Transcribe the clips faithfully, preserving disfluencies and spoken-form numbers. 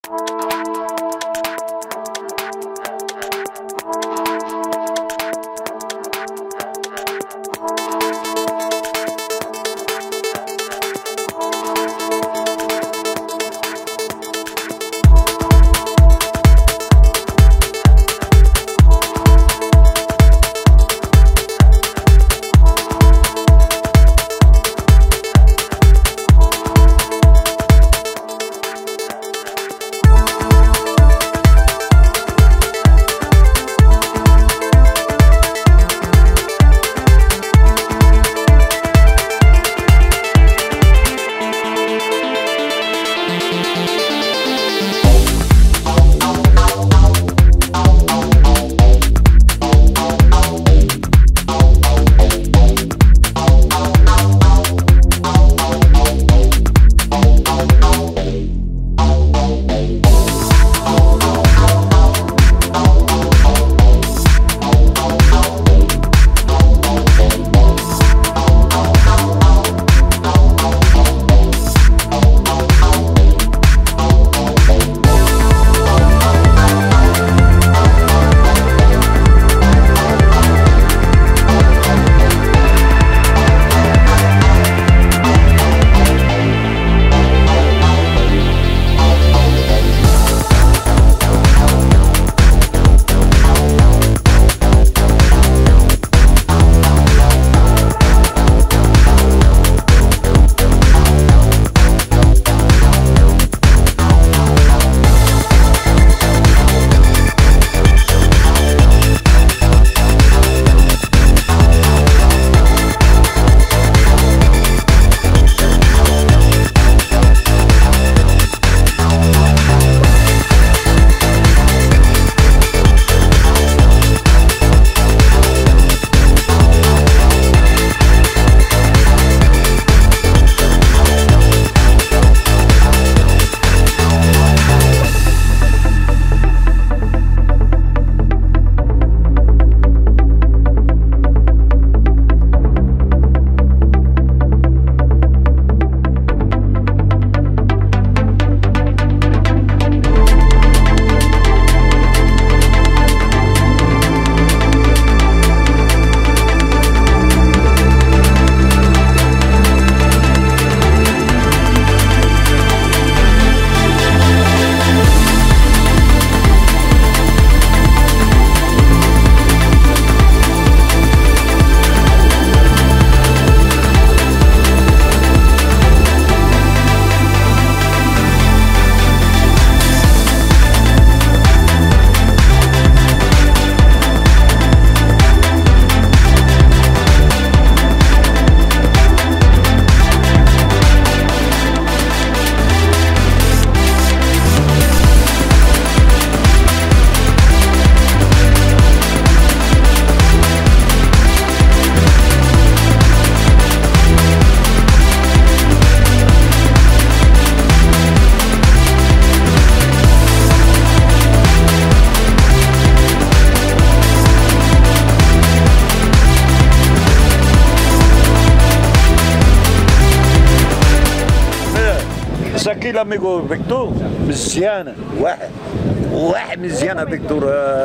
زكي الاميغو فيكتور مزيانه واحد واحد مزيانه فيكتور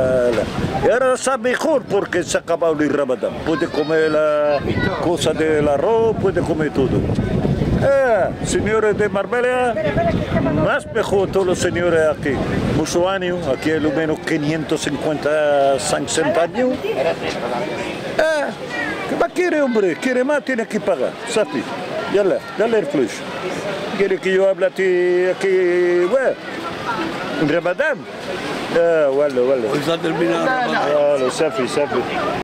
era sa mejor porque se acaba el Ramadán. Puede comer la cosa del arroz, puede comer todo. Eh, señores de Marbella, más mejor todos los señores aquí. Muchos años, aquí hay lo menos quinientos cincuenta, seiscientos años. Eh, ¿qué más quiere, hombre? Quiere más, tiene que pagar. Safi, yalla, dale el flush. Quiere que yo hable aquí, aquí, bueno, en Ramadán. Ah, vale, vale. Hoy se ha terminado. Vale, Safi, Safi.